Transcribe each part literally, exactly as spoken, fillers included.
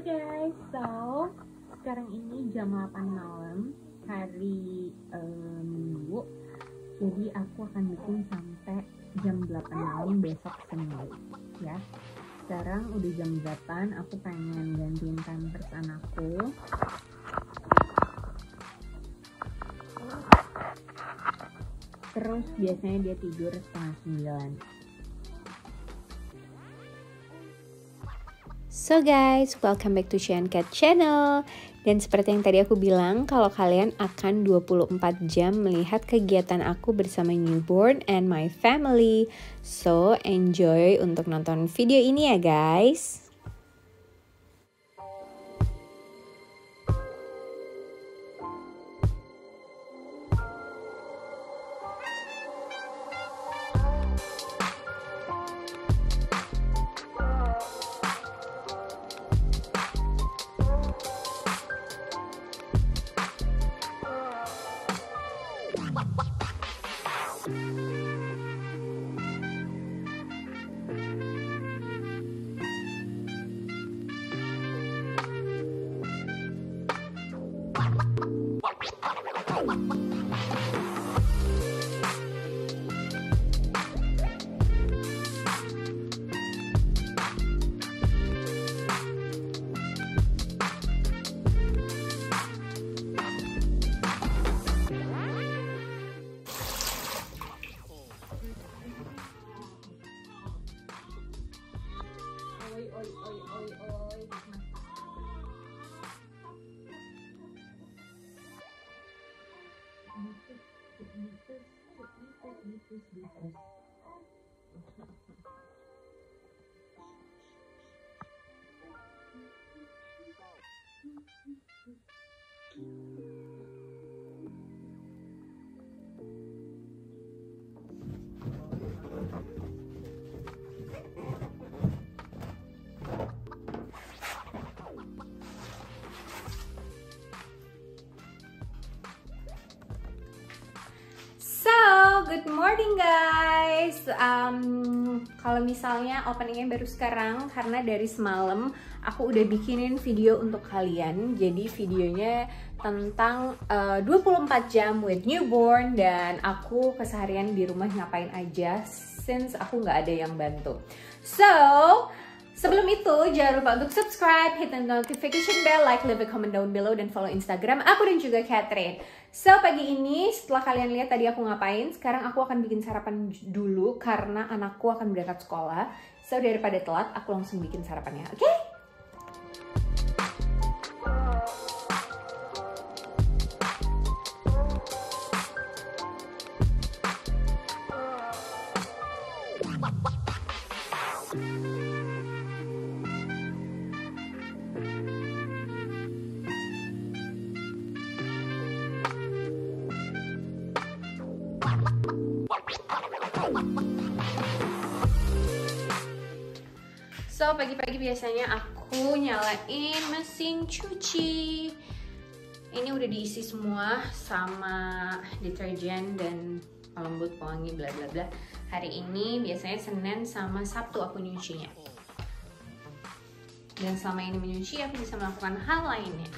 guys, so sekarang ini jam delapan malam hari um, Minggu. Jadi aku akan bikin sampai jam delapan malam besok Senin ya. Sekarang udah jam delapan, aku pengen gantiin pampers anakku. Terus biasanya dia tidur setengah sembilan. So guys, welcome back to Chien Cat Channel. Dan seperti yang tadi aku bilang, kalau kalian akan dua puluh empat jam melihat kegiatan aku bersama newborn and my family. So enjoy untuk nonton video ini ya guys. Good morning guys. Um, kalau misalnya openingnya baru sekarang, karena dari semalam aku udah bikinin video untuk kalian. Jadi videonya tentang uh, dua puluh empat jam with newborn dan aku keseharian di rumah ngapain aja since aku nggak ada yang bantu. So sebelum itu, jangan lupa untuk subscribe, hit the notification bell, like, leave a comment down below, dan follow Instagram aku dan juga Catherine. So, pagi ini setelah kalian lihat tadi aku ngapain, sekarang aku akan bikin sarapan dulu karena anakku akan berangkat sekolah. So, daripada telat, aku langsung bikin sarapannya, oke? Okay? So, pagi-pagi biasanya aku nyalain mesin cuci. Ini udah diisi semua sama deterjen dan pelembut pewangi bla bla bla. Hari ini biasanya Senin sama Sabtu aku nyucinya. Dan selama ini menyuci aku bisa melakukan hal lainnya.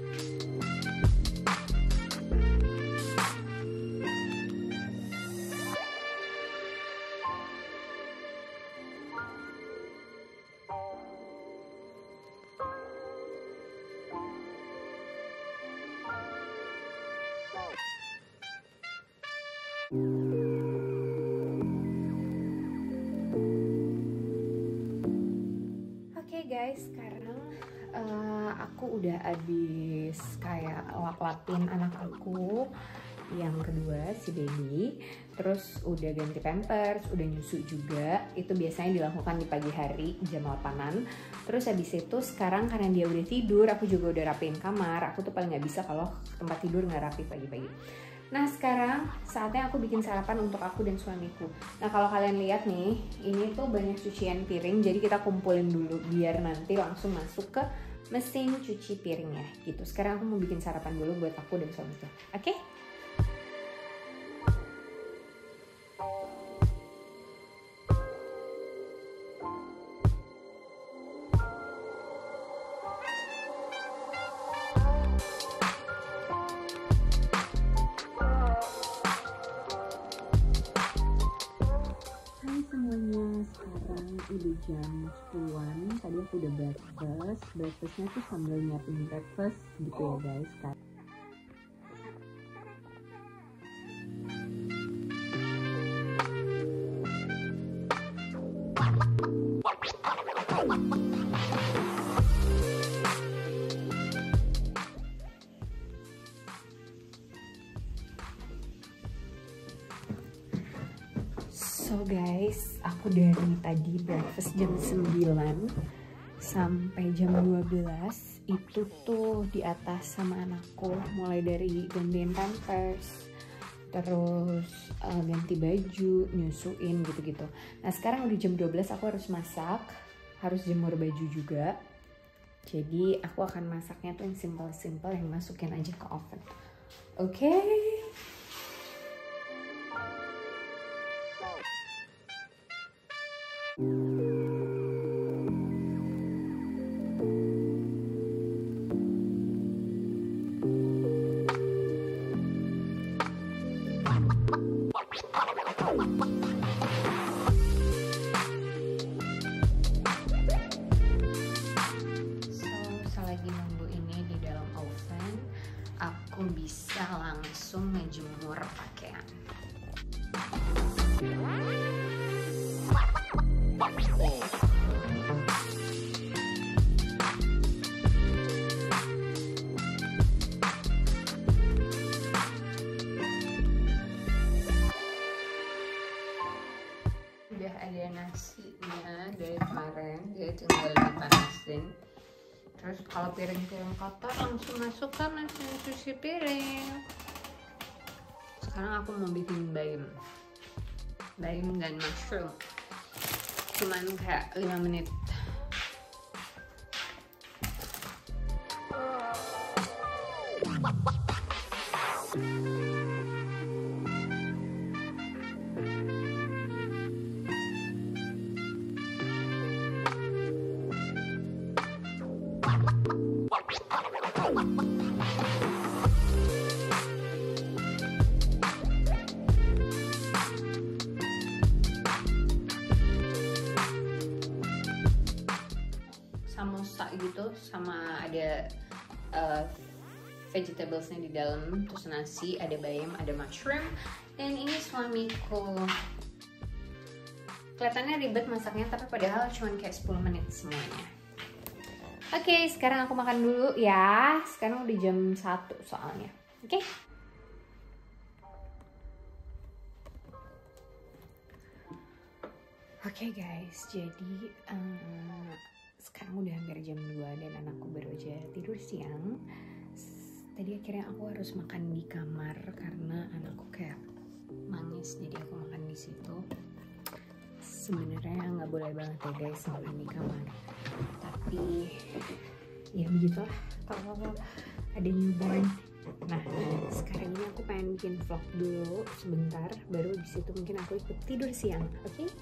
Oke okay guys, sekarang uh, aku udah habis kayak lap-lapin anak aku yang kedua, si baby. Terus udah ganti pampers, udah nyusu juga. Itu biasanya dilakukan di pagi hari jam delapanan. Terus habis itu sekarang karena dia udah tidur, aku juga udah rapiin kamar. Aku tuh paling nggak bisa kalau tempat tidur nggak rapi pagi-pagi. Nah sekarang saatnya aku bikin sarapan untuk aku dan suamiku. Nah kalau kalian lihat nih, ini tuh banyak cucian piring, jadi kita kumpulin dulu biar nanti langsung masuk ke mesin cuci piringnya gitu. Sekarang aku mau bikin sarapan dulu buat aku dan suamiku, oke? Okay? jam sepuluhan. Tadi aku udah breakfast. Breakfastnya tuh sambil nyiapin breakfast gitu ya guys. So guys, aku dari tadi breakfast jam sembilan sampai jam dua belas itu tuh di atas sama anakku, mulai dari gantiin pampers, terus uh, ganti baju, nyusuin gitu-gitu. Nah sekarang udah jam dua belas, aku harus masak, harus jemur baju juga. Jadi aku akan masaknya tuh yang simple-simple, yang masukin aja ke oven. Oke. Okay? Aku bisa langsung ngejemur pakaian. Udah ada nasinya dari kemarin, jadi tinggal dipanasin. Terus kalau piring-piring kotor langsung masukkan, langsung cuci piring. Sekarang aku mau bikin bayam, bayam dan mushroom. Cuman kayak lima menit. Samosa gitu, sama ada uh, vegetablesnya di dalam, terus nasi, ada bayam, ada mushroom, dan ini suamiku. Kelihatannya ribet masaknya, tapi padahal cuma kayak sepuluh menit semuanya. Oke, okay, sekarang aku makan dulu ya. Sekarang udah jam satu soalnya. Oke. Okay? Oke okay guys, jadi uh, sekarang udah hampir jam dua dan anakku baru aja tidur siang. Tadi akhirnya aku harus makan di kamar karena anakku kayak nangis, jadi aku makan di situ. Sebenarnya nggak boleh banget ya guys makan di kamar, tapi ya begitulah kalau ada newborn. Nah sekarang ini aku pengen bikin vlog dulu sebentar, baru di situ mungkin aku ikut tidur siang. Oke? Okay?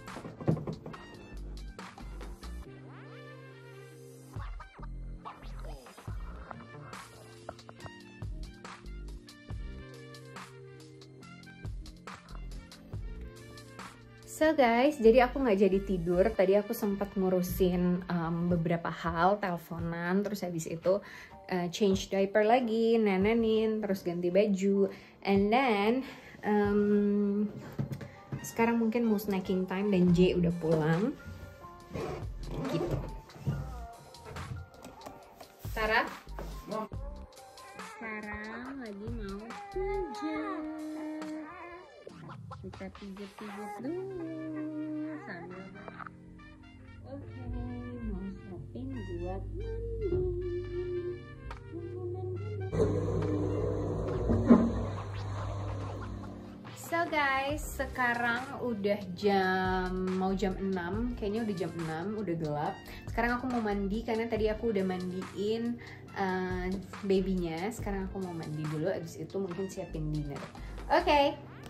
So guys, jadi aku nggak jadi tidur. Tadi aku sempat ngurusin um, beberapa hal, teleponan, terus habis itu uh, change diaper lagi, nenenin, terus ganti baju, and then um, sekarang mungkin mau snacking time dan J udah pulang, gitu. Sarah? Sekarang lagi mau pijat. Kita pijat-pijat dulu sambil oke okay, mau siapin buat mandi. So guys, sekarang udah jam mau jam enam, kayaknya udah jam enam, udah gelap. Sekarang aku mau mandi karena tadi aku udah mandiin uh, babynya. Sekarang aku mau mandi dulu, abis itu mungkin siapin dinner. Oke. Okay.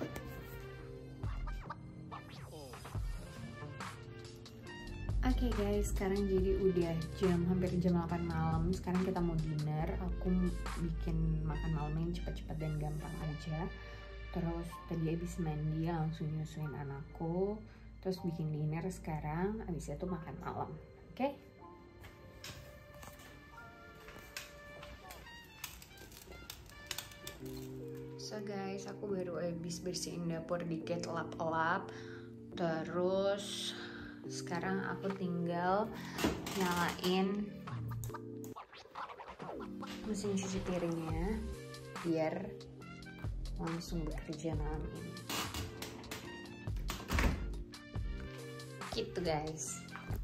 Oke okay guys, sekarang jadi udah jam hampir jam delapan malam. Sekarang kita mau dinner. Aku bikin makan malamnya cepat-cepat dan gampang aja. Terus tadi habis mandi langsung nyusuin anakku. terus bikin dinner sekarang, abis itu makan malam. Oke? Okay? So guys, aku baru habis bersihin dapur dikit, lap-lap. Terus sekarang aku tinggal nyalain mesin cuci piringnya biar langsung bekerja malam ini. Gitu guys.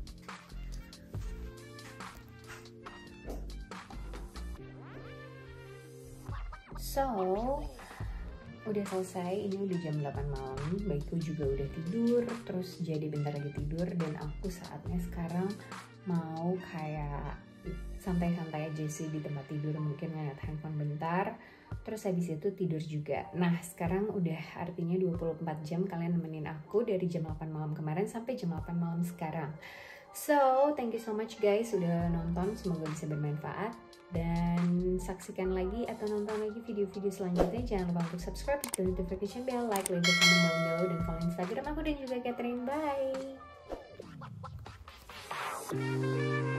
So, udah selesai, ini udah jam delapan malam, bayiku juga udah tidur, terus jadi bentar lagi tidur, dan aku saatnya sekarang mau kayak santai-santai aja sih di tempat tidur, mungkin ngeliat handphone bentar, terus habis itu tidur juga. Nah sekarang udah artinya dua puluh empat jam kalian nemenin aku dari jam delapan malam kemarin sampai jam delapan malam sekarang. So, thank you so much guys sudah nonton, semoga bisa bermanfaat. Dan saksikan lagi atau nonton lagi video-video selanjutnya. Jangan lupa untuk subscribe, klik notification bell, like, leave comment down below, dan follow Instagram aku dan juga Catherine. Bye!